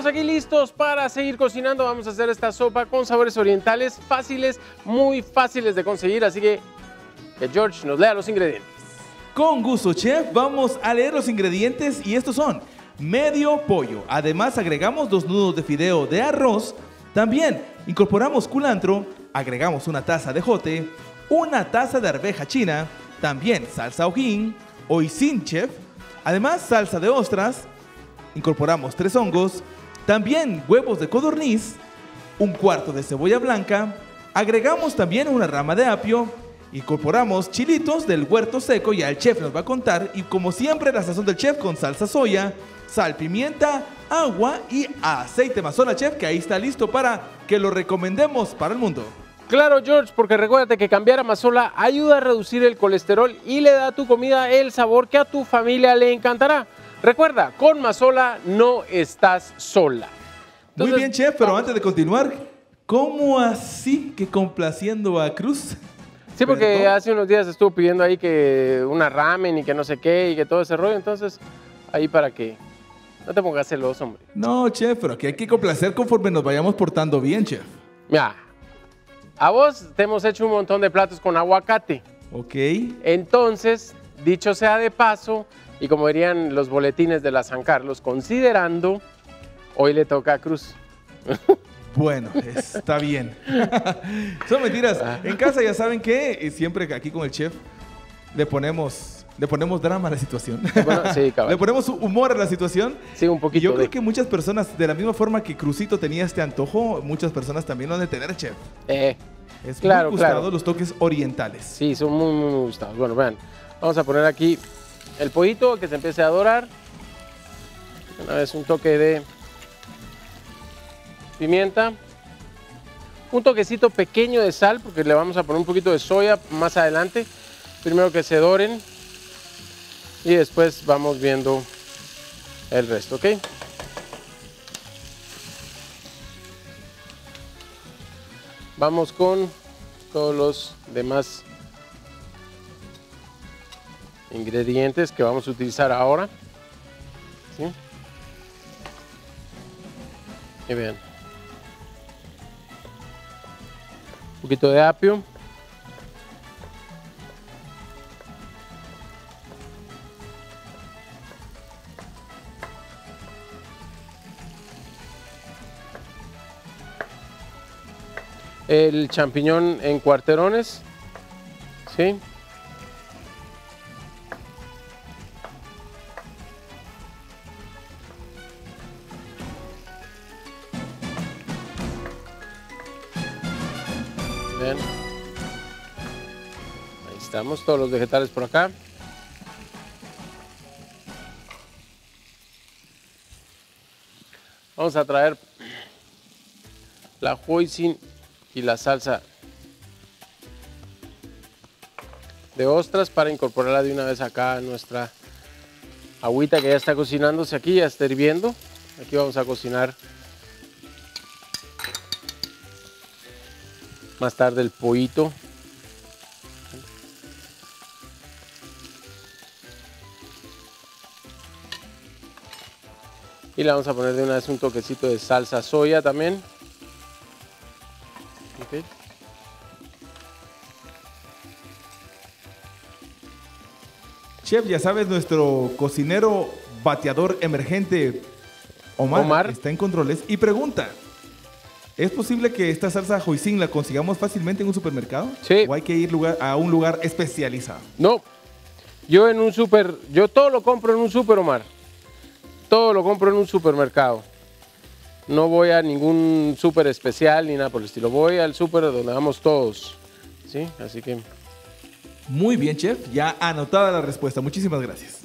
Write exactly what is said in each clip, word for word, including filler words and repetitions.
aquí listos para seguir cocinando. Vamos a hacer esta sopa con sabores orientales fáciles, muy fáciles de conseguir. Así que que George nos lea los ingredientes. Con gusto, chef. Vamos a leer los ingredientes y estos son medio pollo. Además agregamos dos nudos de fideo de arroz. También incorporamos culantro. Agregamos una taza de jote, una taza de arveja china. También salsa hojín, hoisin, chef. Además salsa de ostras. Incorporamos tres hongos. También huevos de codorniz. Un cuarto de cebolla blanca. Agregamos también una rama de apio. Incorporamos chilitos del huerto seco, ya el chef nos va a contar. Y como siempre, la sazón del chef con salsa soya, sal, pimienta, agua y aceite mazola, chef, que ahí está listo para que lo recomendemos para el mundo. Claro, George, porque recuérdate que cambiar a mazola ayuda a reducir el colesterol y le da a tu comida el sabor que a tu familia le encantará. Recuerda, con mazola no estás sola. Muy Entonces, bien, chef, pero vamos. antes de continuar, ¿cómo así que complaciendo a Cruz? Sí, porque ¿Perdón? hace unos días estuvo pidiendo ahí que una ramen y que no sé qué y que todo ese rollo, entonces ahí para que no te pongas celoso, hombre. No, chef, pero aquí hay que complacer conforme nos vayamos portando bien, chef. Mira, a vos te hemos hecho un montón de platos con aguacate. Ok. Entonces, dicho sea de paso, y como dirían los boletines de la San Carlos, considerando, hoy le toca a Cruz. Bueno, está bien. Son mentiras. En casa ya saben que siempre aquí con el chef le ponemos, le ponemos drama a la situación. Bueno, sí, cabal. Le ponemos humor a la situación. Sí, un Y poquito yo de... creo que muchas personas, de la misma forma que Crucito tenía este antojo, muchas personas también lo han de tener, chef. Eh, Es Claro, muy gustado claro. los toques orientales. sí, son muy, muy, muy gustados. Bueno, vean, vamos a poner aquí el pollito que se empiece a dorar. Una vez un toque de pimienta. Un toquecito pequeño de sal, porque le vamos a poner un poquito de soya más adelante. Primero que se doren y después vamos viendo el resto, ¿ok? Vamos con todos los demás ingredientes que vamos a utilizar ahora. ¿Sí? Y vean. Un poquito de apio. El champiñón en cuarterones. ¿Sí? Vean. Ahí estamos, todos los vegetales por acá. Vamos a traer la hoisin y la salsa de ostras para incorporarla de una vez acá a nuestra agüita que ya está cocinándose aquí, ya está hirviendo. Aquí vamos a cocinar más tarde el pollito. Y le vamos a poner de una vez un toquecito de salsa soya también. Okay. Chef, ya sabes, nuestro cocinero bateador emergente, Omar, Omar. está en controles y pregunta, ¿es posible que esta salsa hoisin la consigamos fácilmente en un supermercado? Sí. ¿O hay que ir lugar, a un lugar especializado? No, yo en un super, yo todo lo compro en un super, Omar. Todo lo compro en un supermercado. No voy a ningún súper especial ni nada por el estilo. Voy al súper donde vamos todos. ¿Sí? Así que... Muy bien, chef. Ya anotada la respuesta. Muchísimas gracias.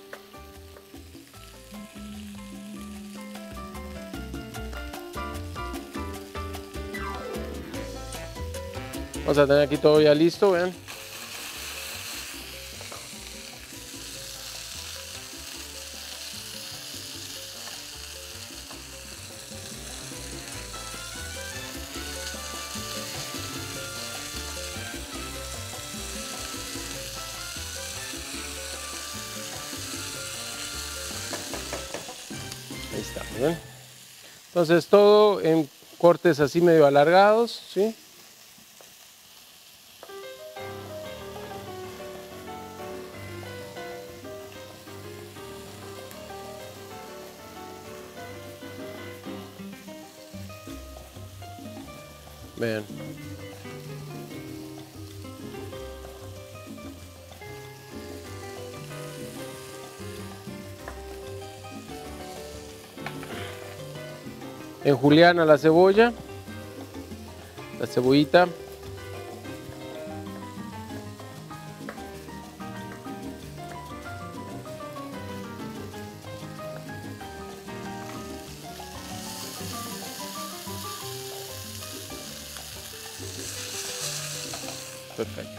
Vamos a tener aquí todo ya listo, vean. Ahí está, ¿ven? Entonces todo en cortes así medio alargados, ¿sí? Vean. En juliana la cebolla, la cebollita. Perfecto.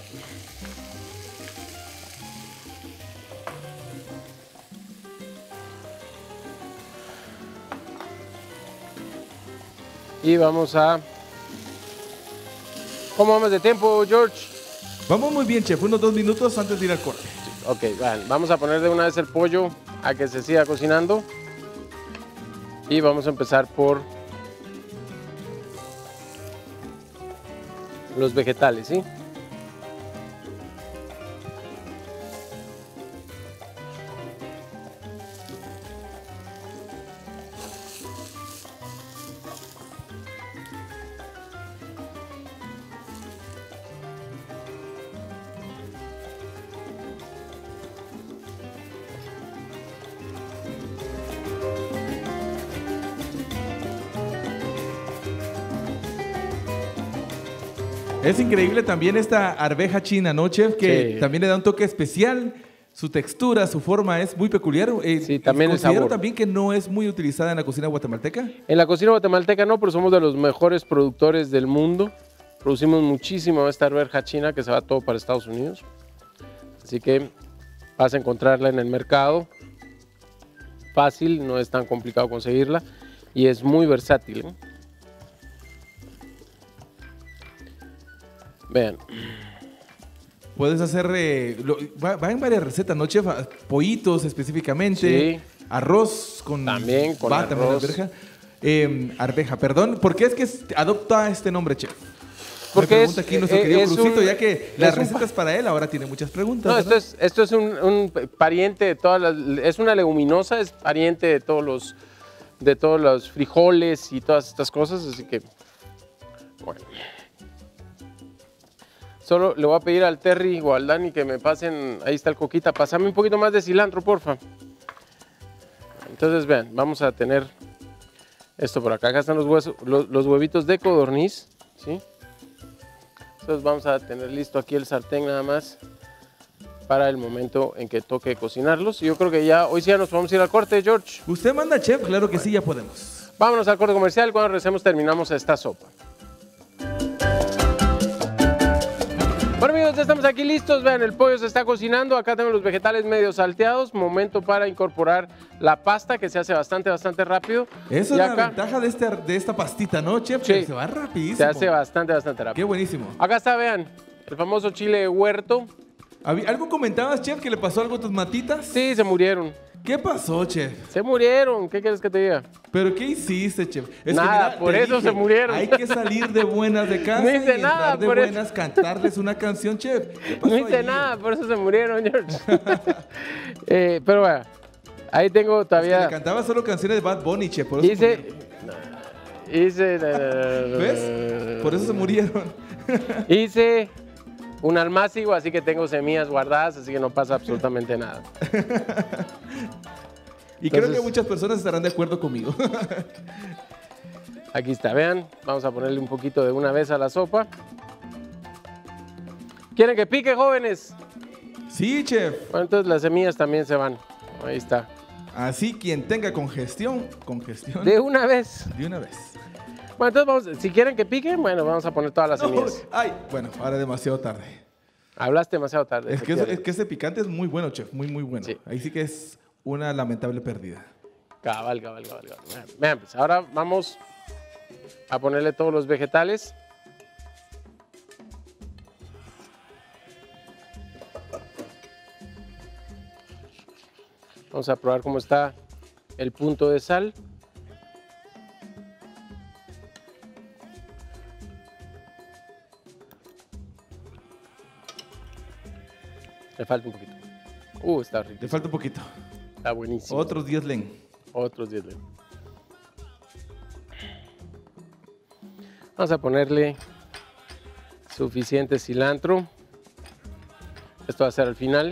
Y vamos a... ¿Cómo vamos de tiempo, George? Vamos muy bien, chef. Unos dos minutos antes de ir al corte. Ok, vean, vamos a poner de una vez el pollo a que se siga cocinando. Y vamos a empezar por los vegetales, ¿sí? Es increíble también esta arveja china, ¿no, chef? Que Sí. también le da un toque especial. Su textura, su forma es muy peculiar. Eh, Sí, también el considero sabor. también que no es muy utilizada en la cocina guatemalteca. En la cocina guatemalteca no, pero somos de los mejores productores del mundo. Producimos muchísimo esta arveja china que se va todo para Estados Unidos. Así que vas a encontrarla en el mercado. Fácil, no es tan complicado conseguirla. Y es muy versátil, ¿eh? Vean. Puedes hacer, eh, lo- va, va en varias recetas, ¿no, chef? Ah, pollitos específicamente, Sí. arroz con... También con va, también arroz. arveja. Eh, arveja, perdón. ¿Por qué es que s- adopta este nombre, chef? Porque Me pregunta es- aquí nuestro eh, querido es Crucito, un- ya que las es un recetas para él ahora tiene muchas preguntas. No, esto ¿verdad? es, esto es un, un pariente de todas las... Es una leguminosa, es pariente de todos los, de todos los frijoles y todas estas cosas, así que... Bueno. Solo le voy a pedir al Terry o al Dani que me pasen... Ahí está el coquita. Pásame un poquito más de cilantro, porfa. Entonces, vean, vamos a tener esto por acá. Acá están los, huesos, los, los huevitos de codorniz, ¿sí? Entonces vamos a tener listo aquí el sartén nada más para el momento en que toque cocinarlos. Y yo creo que ya, hoy sí ya nos podemos ir al corte, George. ¿Usted manda, chef? Claro que sí, ya podemos. Vámonos al corte comercial. Cuando regresemos terminamos esta sopa. Bueno, amigos, ya estamos aquí listos. Vean, el pollo se está cocinando. Acá tengo los vegetales medio salteados. Momento para incorporar la pasta, que se hace bastante, bastante rápido. Eso Y es la acá ventaja de, este, de esta pastita, ¿no, chef? Sí. Que se va rapidísimo. se hace bastante, bastante Qué rápido. buenísimo. Acá está, vean, el famoso chile de huerto. Habí- ¿Algo comentabas, chef, que le pasó algo a tus matitas? Sí, se murieron. ¿Qué pasó, chef? Se murieron. ¿Qué quieres que te diga? ¿Pero qué hiciste, chef? Es Nada, por te eso se murieron. Hay que salir de buenas de casa No y hice entrar nada de por eso. buenas, cantarles una canción, chef. ¿Qué pasó No hice allí? nada, por eso se murieron, George. Eh, pero bueno, ahí tengo Es que todavía... le cantaba solo canciones de Bad Bunny, chef. Por eso Hice... Hice... ¿Ves? Por eso se murieron. Hice un almácigo, así que tengo semillas guardadas, así que no pasa absolutamente nada. Y creo Entonces- que muchas personas estarán de acuerdo conmigo. Aquí está, vean. Vamos a ponerle un poquito de una vez a la sopa. ¿Quieren que pique, jóvenes? Sí, chef. Bueno, entonces las semillas también se van. Ahí está. Así quien tenga congestión, congestión De una vez. de una vez. Bueno, entonces vamos, si quieren que pique, bueno, vamos a poner todas las No, semillas. ay, bueno, ahora es demasiado tarde. Hablaste demasiado tarde. Es que, es, efectivamente. es que ese picante es muy bueno, chef, muy, muy bueno. Sí. Ahí sí que es una lamentable pérdida. Cabal, cabal, cabal, cabal. Vean, vean, pues ahora vamos a ponerle todos los vegetales. Vamos a probar cómo está el punto de sal. Le falta un poquito. Uh, está rico. Le falta un poquito. Está buenísimo. Otros diez len. Otros diez len. Vamos a ponerle suficiente cilantro. Esto va a ser al final.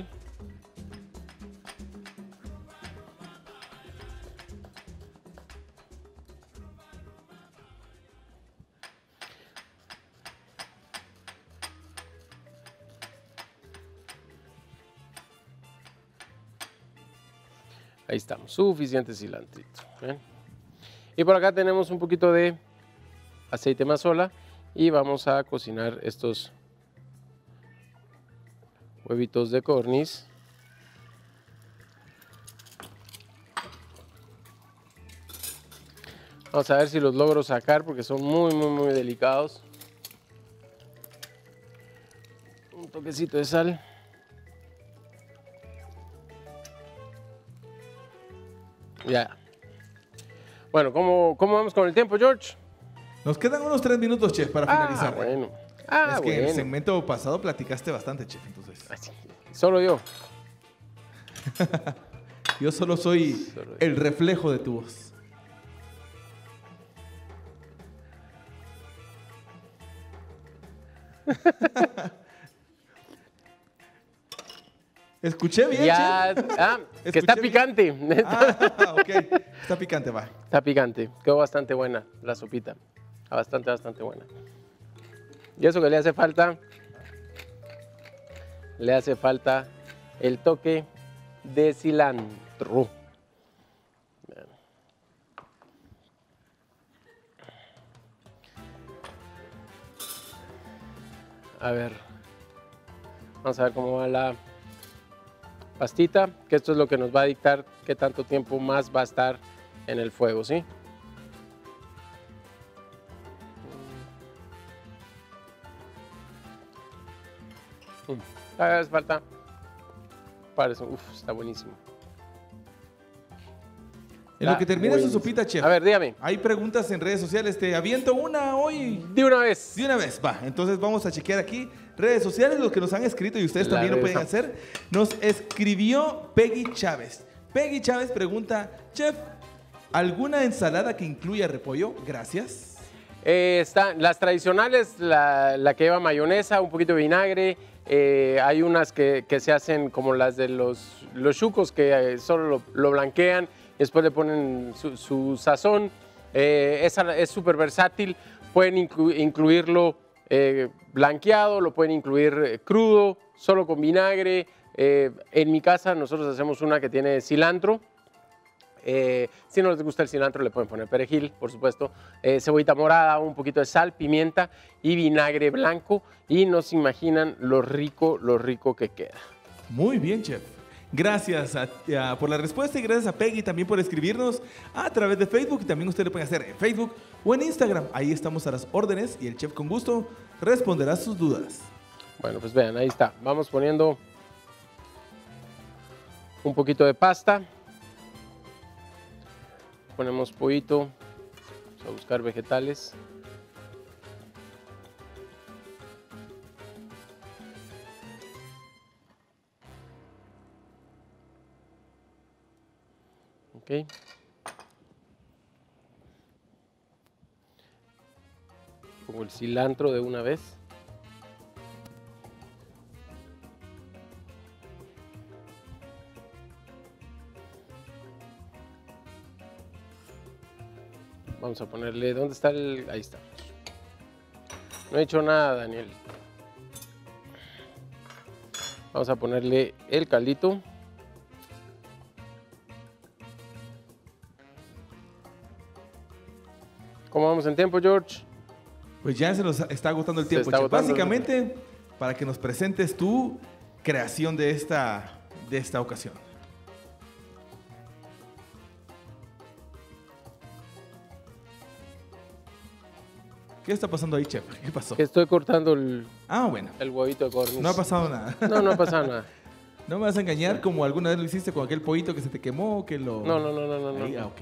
Ahí estamos, suficiente cilantrito. ¿Ven? Y por acá tenemos un poquito de aceite mazola y vamos a cocinar estos huevitos de codorniz. Vamos a ver si los logro sacar porque son muy, muy, muy delicados. Un toquecito de sal. Ya. Bueno, ¿cómo, ¿cómo vamos con el tiempo, George? Nos quedan unos tres minutos, chef, para finalizar. Ah, bueno. Ah, es que bueno. en el segmento pasado platicaste bastante, chef, entonces. Así, solo yo. Yo solo soy Solo yo. el reflejo de tu voz. Escuché bien, Ya, chef. ah, que Escuché está bien. picante. Ah, ok. Está picante, va. Está picante. Quedó bastante buena la sopita. Está bastante, bastante buena. Y eso que le hace falta, le hace falta el toque de cilantro. A ver, vamos a ver cómo va la pastita, que esto es lo que nos va a dictar qué tanto tiempo más va a estar en el fuego, ¿sí? Mm. Hace falta. Parece, uf, está buenísimo. En lo Está que termina su buenísimo. sopita, chef. A ver, dígame. Hay preguntas en redes sociales. Te aviento una hoy. De una vez. De una vez, va. Entonces vamos a chequear aquí redes sociales, los que nos han escrito y ustedes La también lo pueden revisamos. hacer. Nos escribió Peggy Chávez. Peggy Chávez pregunta, chef, ¿alguna ensalada que incluya repollo? Gracias. Eh, están las tradicionales, la, la que lleva mayonesa, un poquito de vinagre. Eh, hay unas que, que se hacen como las de los, los chucos, que eh, solo lo, lo blanquean y después le ponen su, su sazón. Eh, esa es súper versátil. Pueden inclu- incluirlo eh, blanqueado, lo pueden incluir eh, crudo, solo con vinagre. Eh, en mi casa nosotros hacemos una que tiene cilantro. Eh, si no les gusta el cilantro, le pueden poner perejil, por supuesto, eh, cebollita morada, un poquito de sal, pimienta y vinagre blanco. Y no se imaginan lo rico, lo rico que queda. Muy bien, chef. Gracias a- a- por la respuesta y gracias a Peggy también por escribirnos a través de Facebook. Y también usted lo puede hacer en Facebook o en Instagram. Ahí estamos a las órdenes y el chef con gusto responderá sus dudas. Bueno, pues vean, ahí está. Vamos poniendo un poquito de pasta. Ponemos pollito. Vamos a buscar vegetales. Ok. Pongo el cilantro de una vez. Vamos a ponerle, ¿dónde está el? Ahí está. No he hecho nada, Daniel. Vamos a ponerle el caldito. ¿Cómo vamos en tiempo, George? Pues ya se nos está agotando el Se tiempo, está chef. agotando el Básicamente, para que nos presentes tu creación de esta, de esta ocasión. ¿Qué está pasando ahí, chef? ¿Qué pasó? Que estoy cortando el, Ah, bueno. el huevito de codorniz. No ha pasado nada. No, no ha pasado nada. No me vas a engañar como alguna vez lo hiciste con aquel pollito que se te quemó, que lo... No, no, no, no, no. Ahí, no. ah, ok.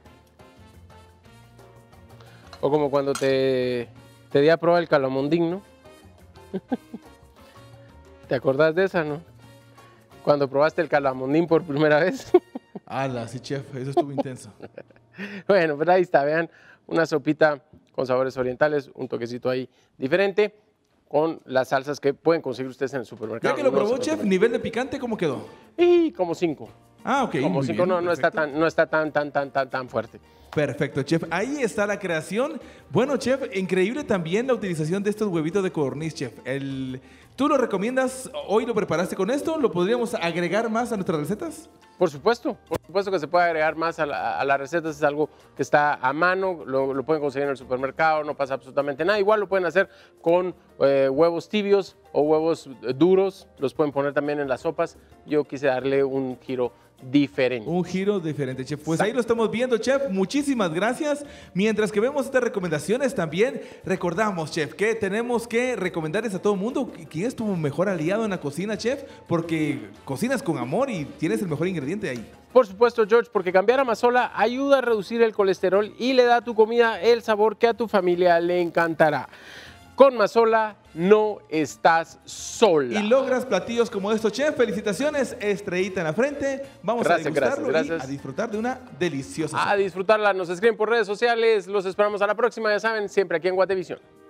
O como cuando te, te di a probar el calamondín, ¿no? ¿Te acordás de esa, no? cuando probaste el calamondín por primera vez. Ala, sí, chef, eso estuvo intenso. Bueno, pero ahí está, vean, una sopita con sabores orientales, un toquecito ahí diferente, con las salsas que pueden conseguir ustedes en el supermercado. Ya que lo No probó, se chef, preocupen. nivel de picante, ¿cómo quedó? Y como cinco. Ah, ok. Como muy cinco, bien, no, no está perfecto. tan, no está tan, tan, tan, tan, tan fuerte. Perfecto, chef. Ahí está la creación. Bueno, chef, increíble también la utilización de estos huevitos de codorniz, chef. El... ¿Tú lo recomiendas? ¿Hoy lo preparaste con esto? ¿Lo podríamos agregar más a nuestras recetas? Por supuesto, por supuesto que se puede agregar más a, la, a las recetas, es algo que está a mano, lo, lo pueden conseguir en el supermercado, no pasa absolutamente nada. Igual lo pueden hacer con eh, huevos tibios o huevos eh, duros, los pueden poner también en las sopas. Yo quise darle un giro diferente. Un giro diferente, chef. Pues ahí lo estamos viendo, chef. Muchísimas gracias. Mientras que vemos estas recomendaciones también, recordamos, chef, que tenemos que recomendarles a todo el mundo quién es tu mejor aliado en la cocina, chef, porque cocinas con amor y tienes el mejor ingrediente ahí. Por supuesto, George, porque cambiar a Mazola ayuda a reducir el colesterol y le da a tu comida el sabor que a tu familia le encantará. Con Mazola no estás sola. Y logras platillos como estos, chef. Felicitaciones, estrellita en la frente. Vamos Gracias, a degustarlo gracias, gracias. y a disfrutar de una deliciosa A sopa. disfrutarla, nos escriben por redes sociales, los esperamos a la próxima, ya saben, siempre aquí en Guatevisión.